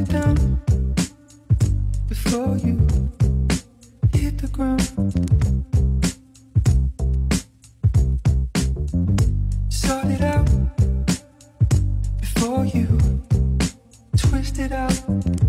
down before you hit the ground. Sort it out before you twist it out.